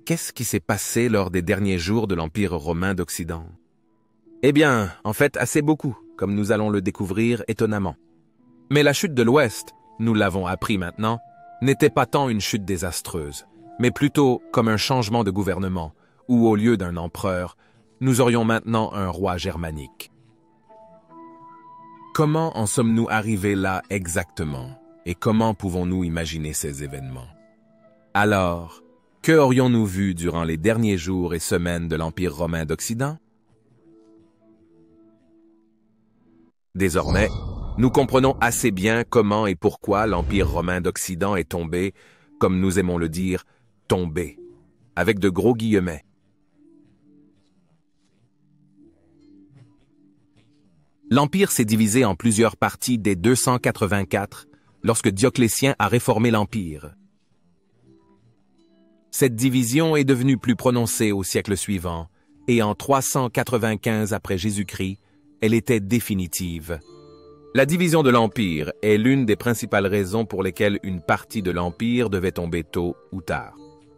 qu'est-ce qui s'est passé lors des derniers jours de l'Empire romain d'Occident? Eh bien, en fait, assez beaucoup, comme nous allons le découvrir étonnamment. Mais la chute de l'Ouest, nous l'avons appris maintenant, n'était pas tant une chute désastreuse, mais plutôt comme un changement de gouvernement, où au lieu d'un empereur, nous aurions maintenant un roi germanique. Comment en sommes-nous arrivés là exactement, et comment pouvons-nous imaginer ces événements? Alors, que aurions-nous vu durant les derniers jours et semaines de l'Empire romain d'Occident? Désormais, nous comprenons assez bien comment et pourquoi l'Empire romain d'Occident est tombé, comme nous aimons le dire, tombé, avec de gros guillemets. L'Empire s'est divisé en plusieurs parties dès 284, lorsque Dioclétien a réformé l'Empire. Cette division est devenue plus prononcée au siècle suivant, et en 395 après Jésus-Christ, elle était définitive. La division de l'Empire est l'une des principales raisons pour lesquelles une partie de l'Empire devait tomber tôt ou tard.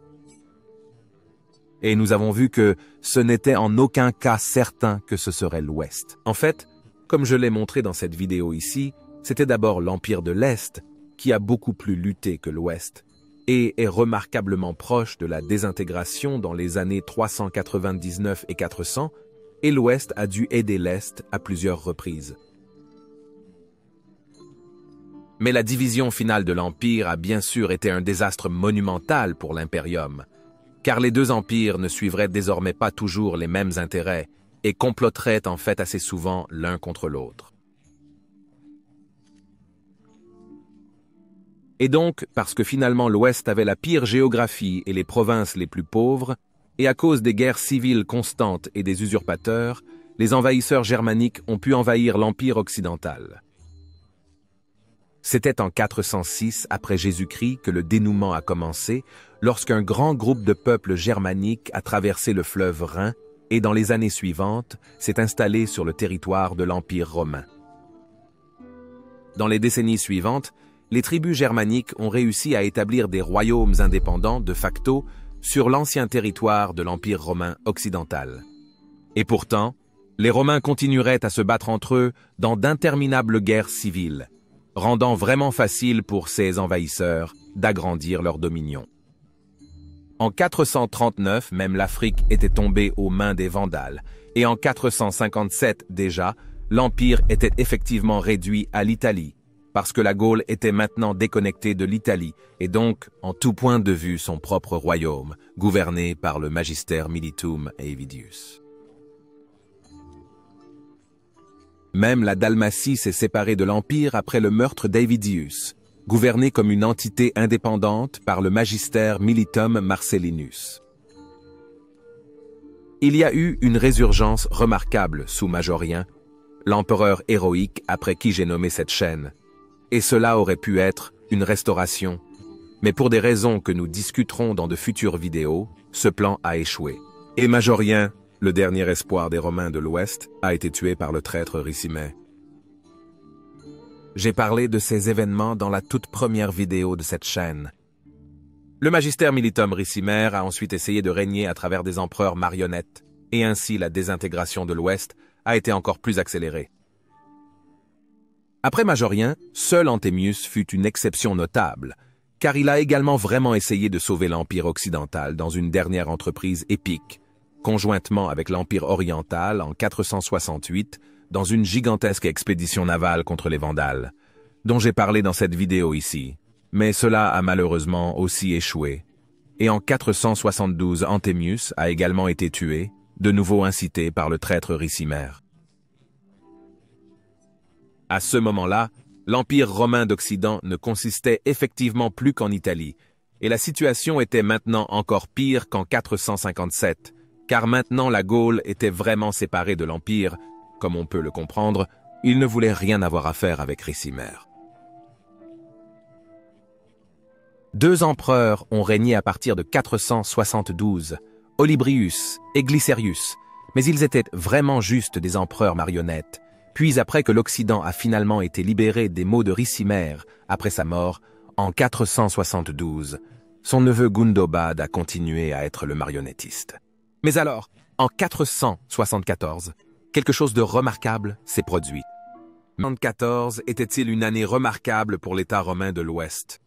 Et nous avons vu que ce n'était en aucun cas certain que ce serait l'Ouest. En fait, comme je l'ai montré dans cette vidéo ici, c'était d'abord l'Empire de l'Est qui a beaucoup plus lutté que l'Ouest et est remarquablement proche de la désintégration dans les années 399 et 400, et l'Ouest a dû aider l'Est à plusieurs reprises. Mais la division finale de l'Empire a bien sûr été un désastre monumental pour l'Impérium, car les deux empires ne suivraient désormais pas toujours les mêmes intérêts et comploteraient en fait assez souvent l'un contre l'autre. Et donc, parce que finalement l'Ouest avait la pire géographie et les provinces les plus pauvres, et à cause des guerres civiles constantes et des usurpateurs, les envahisseurs germaniques ont pu envahir l'Empire occidental. C'était en 406 après Jésus-Christ que le dénouement a commencé, lorsqu'un grand groupe de peuples germaniques a traversé le fleuve Rhin et dans les années suivantes s'est installé sur le territoire de l'Empire romain. Dans les décennies suivantes, les tribus germaniques ont réussi à établir des royaumes indépendants de facto sur l'ancien territoire de l'Empire romain occidental. Et pourtant, les Romains continueraient à se battre entre eux dans d'interminables guerres civiles, rendant vraiment facile pour ces envahisseurs d'agrandir leur dominion. En 439, même l'Afrique était tombée aux mains des Vandales, et en 457 déjà, l'Empire était effectivement réduit à l'Italie, parce que la Gaule était maintenant déconnectée de l'Italie, et donc, en tout point de vue, son propre royaume, gouverné par le Magister Militum Aevidius. Même la Dalmatie s'est séparée de l'Empire après le meurtre d'Aevidius, gouverné comme une entité indépendante par le Magister Militum Marcellinus. Il y a eu une résurgence remarquable sous Majorien, l'empereur héroïque après qui j'ai nommé cette chaîne, et cela aurait pu être une restauration, mais pour des raisons que nous discuterons dans de futures vidéos, ce plan a échoué. Et Majorien, le dernier espoir des Romains de l'Ouest, a été tué par le traître Ricimer. J'ai parlé de ces événements dans la toute première vidéo de cette chaîne. Le Magister Militum Ricimer a ensuite essayé de régner à travers des empereurs marionnettes, et ainsi la désintégration de l'Ouest a été encore plus accélérée. Après Majorien, seul Anthemius fut une exception notable, car il a également vraiment essayé de sauver l'Empire occidental dans une dernière entreprise épique, conjointement avec l'Empire oriental en 468, dans une gigantesque expédition navale contre les Vandales, dont j'ai parlé dans cette vidéo ici, mais cela a malheureusement aussi échoué. Et en 472, Anthemius a également été tué, de nouveau incité par le traître Ricimer. À ce moment-là, l'Empire romain d'Occident ne consistait effectivement plus qu'en Italie, et la situation était maintenant encore pire qu'en 457, car maintenant la Gaule était vraiment séparée de l'Empire. Comme on peut le comprendre, il ne voulait rien avoir à faire avec Ricimer. Deux empereurs ont régné à partir de 472, Olybrius et Glycerius, mais ils étaient vraiment juste des empereurs marionnettes. Puis après que l'Occident a finalement été libéré des maux de Ricimer après sa mort, en 472, son neveu Gundobad a continué à être le marionnettiste. Mais alors, en 474, quelque chose de remarquable s'est produit. 14 était-il une année remarquable pour l'État romain de l'Ouest?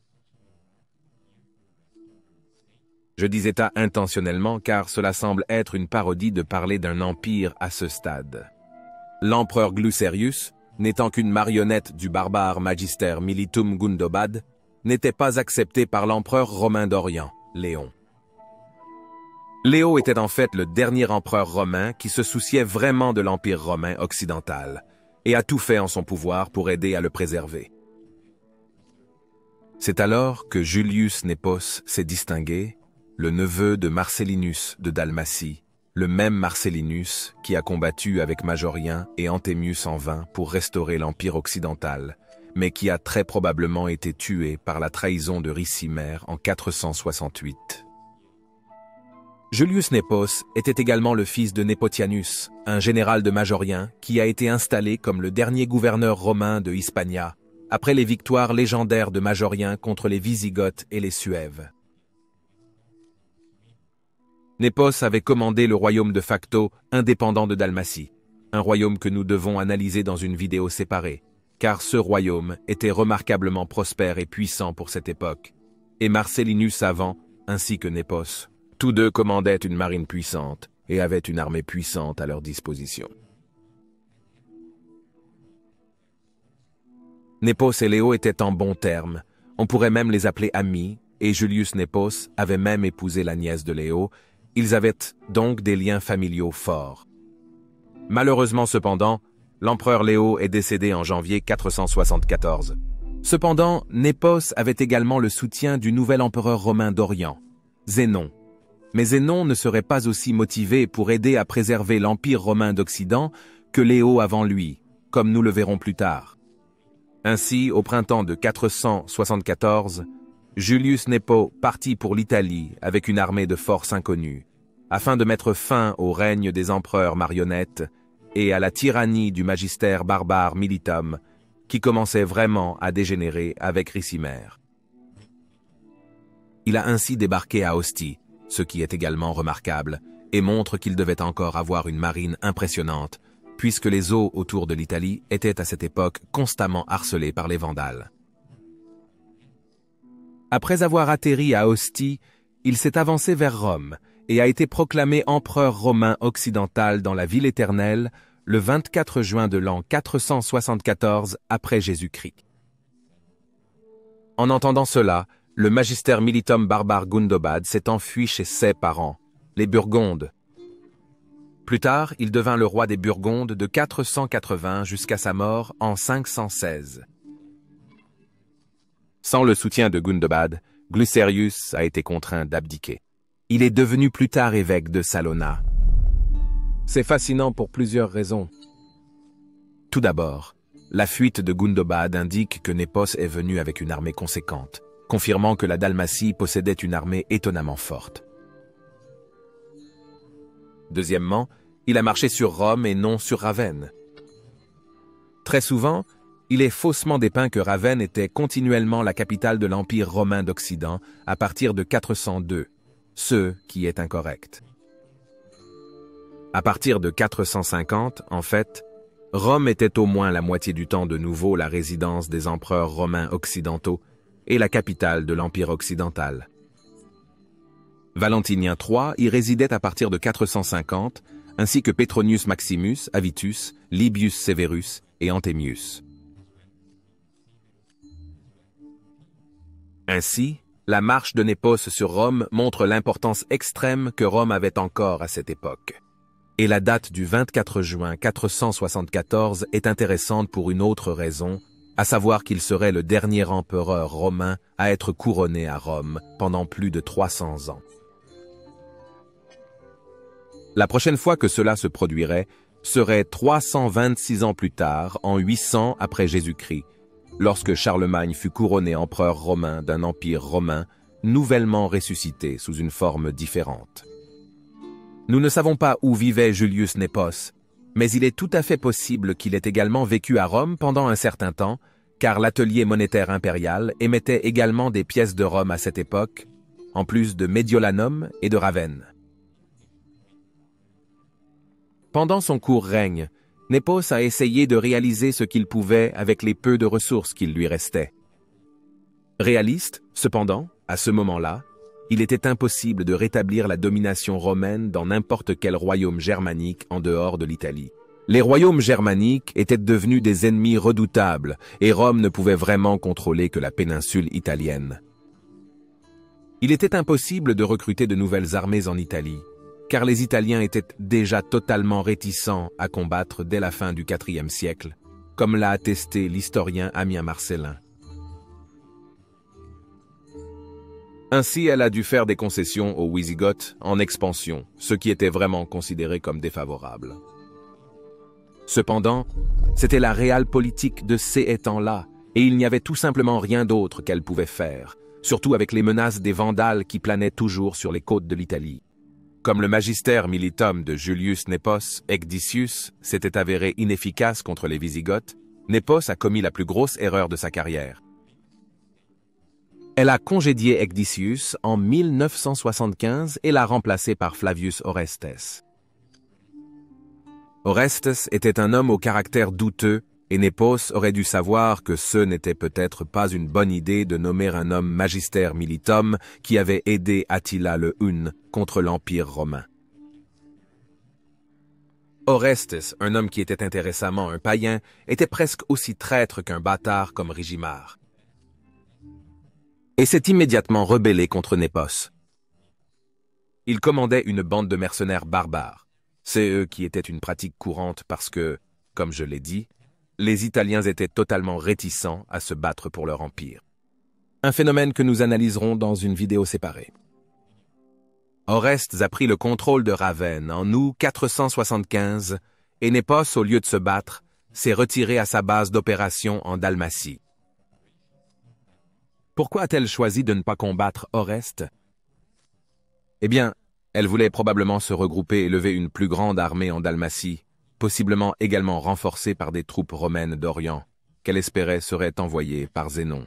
Je dis État intentionnellement car cela semble être une parodie de parler d'un empire à ce stade. L'empereur Glucerius, n'étant qu'une marionnette du barbare Magister Militum Gundobad, n'était pas accepté par l'empereur romain d'Orient, Léon. Léo était en fait le dernier empereur romain qui se souciait vraiment de l'empire romain occidental et a tout fait en son pouvoir pour aider à le préserver. C'est alors que Julius Népos s'est distingué, le neveu de Marcellinus de Dalmatie, le même Marcellinus qui a combattu avec Majorien et Anthemius en vain pour restaurer l'empire occidental, mais qui a très probablement été tué par la trahison de Ricimère en 468. Julius Népos était également le fils de Népotianus, un général de Majorien qui a été installé comme le dernier gouverneur romain de Hispania, après les victoires légendaires de Majorien contre les Wisigoths et les Suèves. Népos avait commandé le royaume de facto indépendant de Dalmatie, un royaume que nous devons analyser dans une vidéo séparée, car ce royaume était remarquablement prospère et puissant pour cette époque, et Marcellinus avant, ainsi que Népos, tous deux commandaient une marine puissante et avaient une armée puissante à leur disposition. Népos et Léo étaient en bons termes, on pourrait même les appeler amis, et Julius Népos avait même épousé la nièce de Léo. Ils avaient donc des liens familiaux forts. Malheureusement cependant, l'empereur Léo est décédé en janvier 474. Cependant, Népos avait également le soutien du nouvel empereur romain d'Orient, Zénon. Mais Zénon ne serait pas aussi motivé pour aider à préserver l'empire romain d'Occident que Léo avant lui, comme nous le verrons plus tard. Ainsi, au printemps de 474, Julius Népos partit pour l'Italie avec une armée de force inconnue, afin de mettre fin au règne des empereurs marionnettes et à la tyrannie du magister barbare Militum, qui commençait vraiment à dégénérer avec Ricimère. Il a ainsi débarqué à Ostie, ce qui est également remarquable, et montre qu'il devait encore avoir une marine impressionnante, puisque les eaux autour de l'Italie étaient à cette époque constamment harcelées par les Vandales. Après avoir atterri à Ostie, il s'est avancé vers Rome et a été proclamé empereur romain occidental dans la ville éternelle le 24 juin de l'an 474 après Jésus-Christ. En entendant cela, le magister Militum barbare Gundobad s'est enfui chez ses parents, les Burgondes. Plus tard, il devint le roi des Burgondes de 480 jusqu'à sa mort en 516. Sans le soutien de Gundobad, Glucerius a été contraint d'abdiquer. Il est devenu plus tard évêque de Salona. C'est fascinant pour plusieurs raisons. Tout d'abord, la fuite de Gundobad indique que Népos est venu avec une armée conséquente, confirmant que la Dalmatie possédait une armée étonnamment forte. Deuxièmement, il a marché sur Rome et non sur Ravenne. Très souvent, il est faussement dépeint que Ravenne était continuellement la capitale de l'Empire romain d'Occident à partir de 402, ce qui est incorrect. À partir de 450, en fait, Rome était au moins la moitié du temps de nouveau la résidence des empereurs romains occidentaux et la capitale de l'Empire occidental. Valentinien III y résidait à partir de 450, ainsi que Petronius Maximus, Avitus, Libius Severus et Anthemius. Ainsi, la marche de Népos sur Rome montre l'importance extrême que Rome avait encore à cette époque. Et la date du 24 juin 474 est intéressante pour une autre raison, à savoir qu'il serait le dernier empereur romain à être couronné à Rome pendant plus de 300 ans. La prochaine fois que cela se produirait serait 326 ans plus tard, en 800 après Jésus-Christ, lorsque Charlemagne fut couronné empereur romain d'un empire romain nouvellement ressuscité sous une forme différente. Nous ne savons pas où vivait Julius Népos, mais il est tout à fait possible qu'il ait également vécu à Rome pendant un certain temps, car l'atelier monétaire impérial émettait également des pièces de Rome à cette époque, en plus de Médiolanum et de Ravenne. Pendant son court règne, Népos a essayé de réaliser ce qu'il pouvait avec les peu de ressources qu'il lui restait. Réaliste, cependant, à ce moment-là, il était impossible de rétablir la domination romaine dans n'importe quel royaume germanique en dehors de l'Italie. Les royaumes germaniques étaient devenus des ennemis redoutables et Rome ne pouvait vraiment contrôler que la péninsule italienne. Il était impossible de recruter de nouvelles armées en Italie, car les Italiens étaient déjà totalement réticents à combattre dès la fin du IVe siècle, comme l'a attesté l'historien Ammien Marcellin. Ainsi, elle a dû faire des concessions aux Wisigoths en expansion, ce qui était vraiment considéré comme défavorable. Cependant, c'était la réelle politique de ces temps-là, et il n'y avait tout simplement rien d'autre qu'elle pouvait faire, surtout avec les menaces des Vandales qui planaient toujours sur les côtes de l'Italie. Comme le Magister Militum de Julius Nepos Ecdicius s'était avéré inefficace contre les Wisigoths, Nepos a commis la plus grosse erreur de sa carrière. Elle a congédié Ecdicius en 1975 et l'a remplacé par Flavius Orestes. Orestes était un homme au caractère douteux et Népos aurait dû savoir que ce n'était peut-être pas une bonne idée de nommer un homme Magister Militum qui avait aidé Attila le Hun contre l'Empire romain. Orestes, un homme qui était intéressamment un païen, était presque aussi traître qu'un bâtard comme Rigimar. Et s'est immédiatement rebellé contre Népos. Il commandait une bande de mercenaires barbares. C'est eux qui étaient une pratique courante parce que, comme je l'ai dit, les Italiens étaient totalement réticents à se battre pour leur empire. Un phénomène que nous analyserons dans une vidéo séparée. Orestes a pris le contrôle de Ravenne en août 475 et Népos, au lieu de se battre, s'est retiré à sa base d'opération en Dalmatie. Pourquoi a-t-elle choisi de ne pas combattre Orestes? Eh bien, elle voulait probablement se regrouper et lever une plus grande armée en Dalmatie, possiblement également renforcée par des troupes romaines d'Orient, qu'elle espérait seraient envoyées par Zénon.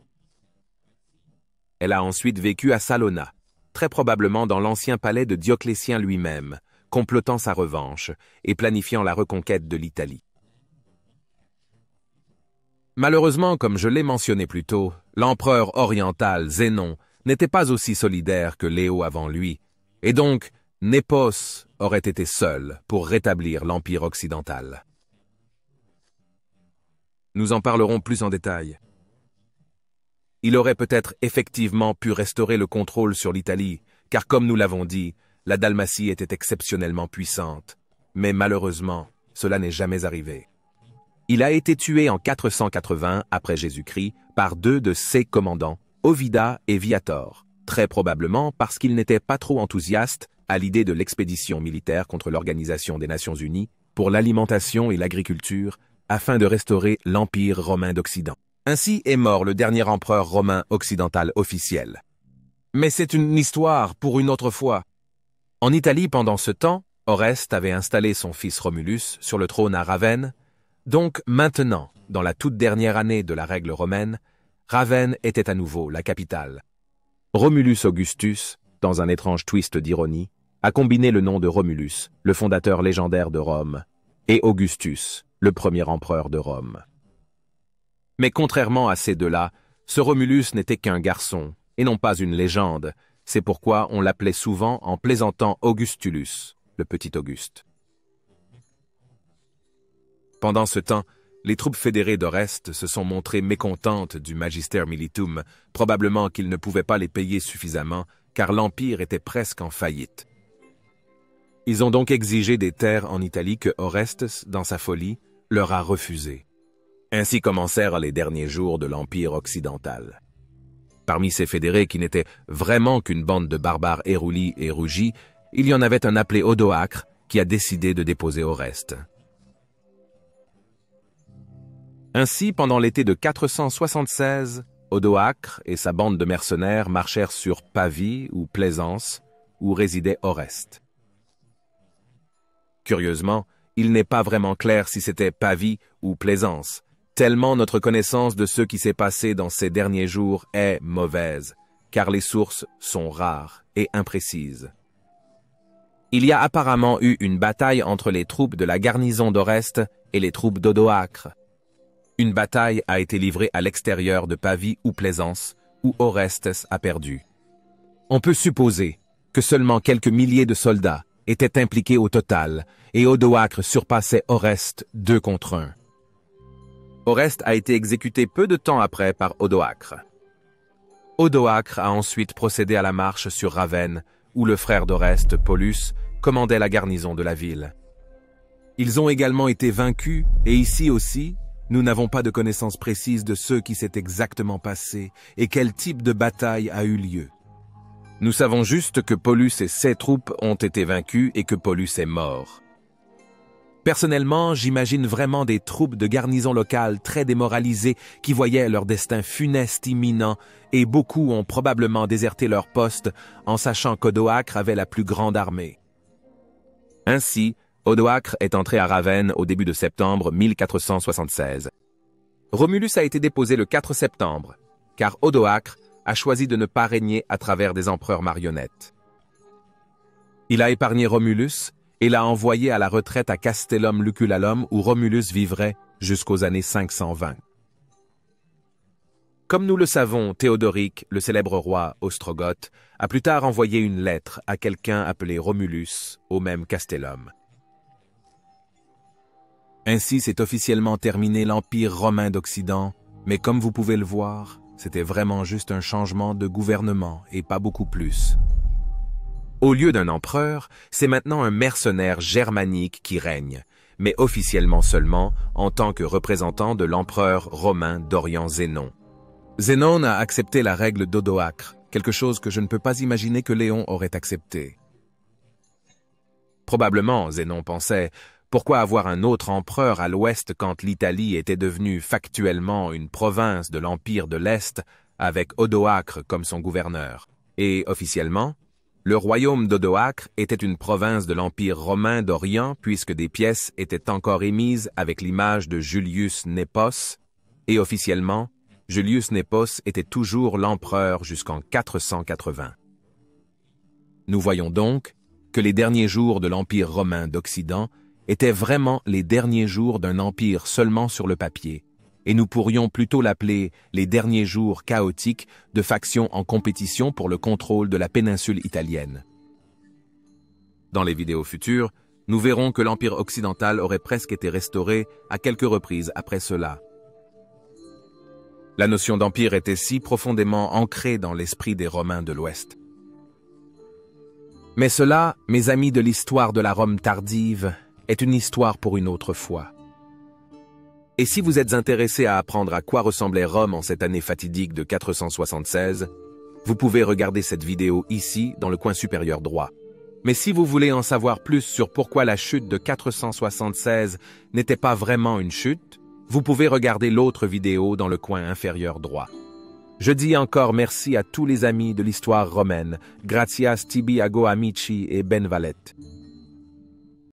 Elle a ensuite vécu à Salona, très probablement dans l'ancien palais de Dioclétien lui-même, complotant sa revanche et planifiant la reconquête de l'Italie. Malheureusement, comme je l'ai mentionné plus tôt, l'empereur oriental Zénon n'était pas aussi solidaire que Léo avant lui, et donc Népos aurait été seul pour rétablir l'empire occidental. Nous en parlerons plus en détail. Il aurait peut-être effectivement pu restaurer le contrôle sur l'Italie, car comme nous l'avons dit, la Dalmatie était exceptionnellement puissante, mais malheureusement, cela n'est jamais arrivé. Il a été tué en 480 après Jésus-Christ par deux de ses commandants, Ovida et Viator, très probablement parce qu'il n'était pas trop enthousiaste à l'idée de l'expédition militaire contre l'Organisation des Nations Unies pour l'alimentation et l'agriculture afin de restaurer l'Empire romain d'Occident. Ainsi est mort le dernier empereur romain occidental officiel. Mais c'est une histoire pour une autre fois. En Italie, pendant ce temps, Orestes avait installé son fils Romulus sur le trône à Ravenne. Donc maintenant, dans la toute dernière année de la règle romaine, Ravenne était à nouveau la capitale. Romulus Augustus, dans un étrange twist d'ironie, a combiné le nom de Romulus, le fondateur légendaire de Rome, et Augustus, le premier empereur de Rome. Mais contrairement à ces deux-là, ce Romulus n'était qu'un garçon, et non pas une légende. C'est pourquoi on l'appelait souvent en plaisantant Augustulus, le petit Auguste. Pendant ce temps, les troupes fédérées d'Orestes se sont montrées mécontentes du Magister Militum, probablement qu'ils ne pouvaient pas les payer suffisamment, car l'Empire était presque en faillite. Ils ont donc exigé des terres en Italie que Orestes, dans sa folie, leur a refusées. Ainsi commencèrent les derniers jours de l'Empire occidental. Parmi ces fédérés qui n'étaient vraiment qu'une bande de barbares éroulis et rugis, il y en avait un appelé Odoacre qui a décidé de déposer Orestes. Ainsi, pendant l'été de 476, Odoacre et sa bande de mercenaires marchèrent sur Pavie ou Plaisance, où résidait Orestes. Curieusement, il n'est pas vraiment clair si c'était Pavie ou Plaisance, tellement notre connaissance de ce qui s'est passé dans ces derniers jours est mauvaise, car les sources sont rares et imprécises. Il y a apparemment eu une bataille entre les troupes de la garnison d'Oreste et les troupes d'Odoacre. Une bataille a été livrée à l'extérieur de Pavie ou Plaisance, où Orestes a perdu. On peut supposer que seulement quelques milliers de soldats étaient impliqués au total, et Odoacre surpassait Oreste 2 contre 1. Oreste a été exécuté peu de temps après par Odoacre. Odoacre a ensuite procédé à la marche sur Ravenne, où le frère d'Oreste, Paulus, commandait la garnison de la ville. Ils ont également été vaincus, et ici aussi, nous n'avons pas de connaissance précise de ce qui s'est exactement passé et quel type de bataille a eu lieu. Nous savons juste que Paulus et ses troupes ont été vaincus et que Paulus est mort. Personnellement, j'imagine vraiment des troupes de garnison locale très démoralisées qui voyaient leur destin funeste imminent et beaucoup ont probablement déserté leur poste en sachant qu'Odoacre avait la plus grande armée. Ainsi, Odoacre est entré à Ravenne au début de septembre 1476. Romulus a été déposé le 4 septembre, car Odoacre a choisi de ne pas régner à travers des empereurs marionnettes. Il a épargné Romulus et l'a envoyé à la retraite à Castellum Lucullalum où Romulus vivrait jusqu'aux années 520. Comme nous le savons, Théodoric, le célèbre roi ostrogoth, a plus tard envoyé une lettre à quelqu'un appelé Romulus au même Castellum. Ainsi s'est officiellement terminé l'Empire romain d'Occident, mais comme vous pouvez le voir, c'était vraiment juste un changement de gouvernement et pas beaucoup plus. Au lieu d'un empereur, c'est maintenant un mercenaire germanique qui règne, mais officiellement seulement en tant que représentant de l'empereur romain d'Orient Zénon. Zénon a accepté la règle d'Odoacre, quelque chose que je ne peux pas imaginer que Léon aurait accepté. Probablement, Zénon pensait, pourquoi avoir un autre empereur à l'ouest quand l'Italie était devenue factuellement une province de l'Empire de l'Est avec Odoacre comme son gouverneur? Et officiellement, le royaume d'Odoacre était une province de l'Empire romain d'Orient puisque des pièces étaient encore émises avec l'image de Julius Népos, et officiellement, Julius Népos était toujours l'empereur jusqu'en 480. Nous voyons donc que les derniers jours de l'Empire romain d'Occident étaient vraiment les derniers jours d'un empire seulement sur le papier, et nous pourrions plutôt l'appeler les derniers jours chaotiques de factions en compétition pour le contrôle de la péninsule italienne. Dans les vidéos futures, nous verrons que l'Empire occidental aurait presque été restauré à quelques reprises après cela. La notion d'empire était si profondément ancrée dans l'esprit des Romains de l'Ouest. Mais cela, mes amis de l'histoire de la Rome tardive, est une histoire pour une autre fois. Et si vous êtes intéressé à apprendre à quoi ressemblait Rome en cette année fatidique de 476, vous pouvez regarder cette vidéo ici dans le coin supérieur droit. Mais si vous voulez en savoir plus sur pourquoi la chute de 476 n'était pas vraiment une chute, vous pouvez regarder l'autre vidéo dans le coin inférieur droit. Je dis encore merci à tous les amis de l'histoire romaine, gratias tibi ago amici et benvalet.